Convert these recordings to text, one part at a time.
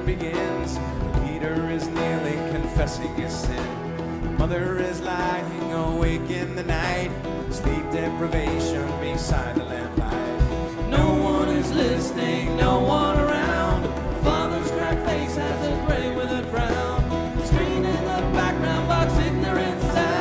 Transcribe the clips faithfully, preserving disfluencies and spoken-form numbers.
begins. Peter is kneeling, confessing his sin. Mother is lying awake in the night, sleep deprivation beside the lamplight. No one is listening, no one around. Father's cracked face has a gray with a frown. Screen in the background box, ignorant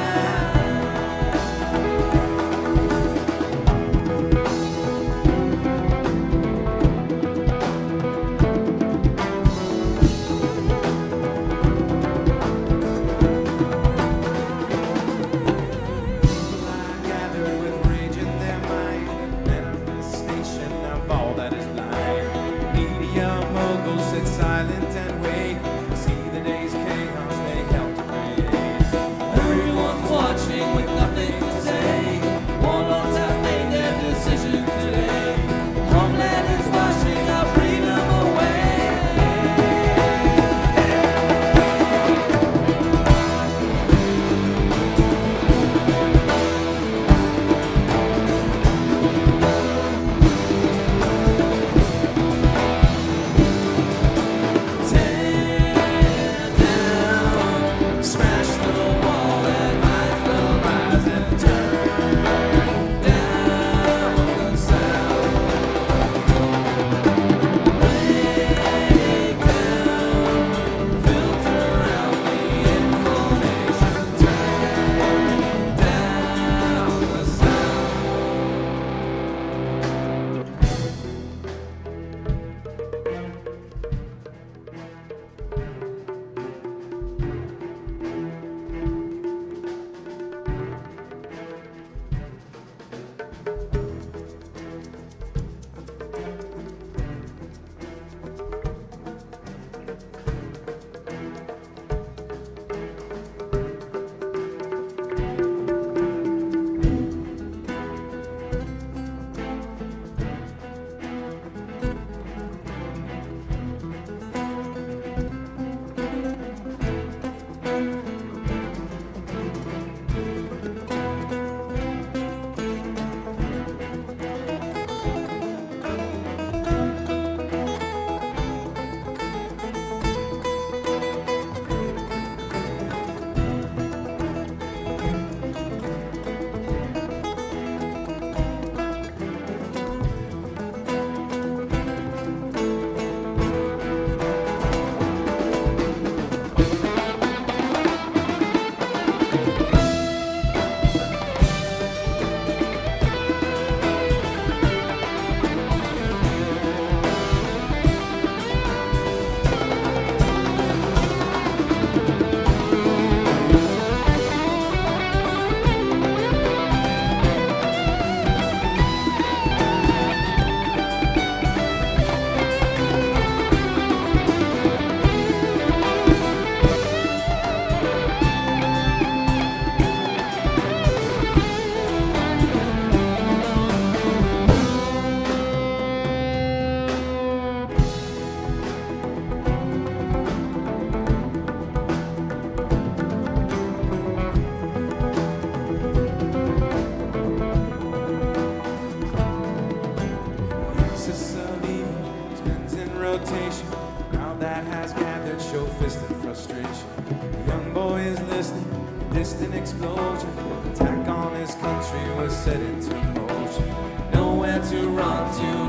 crowd that has gathered show fisted frustration. The young boy is listening, distant explosion. Attack on his country was set into motion. Nowhere to run to,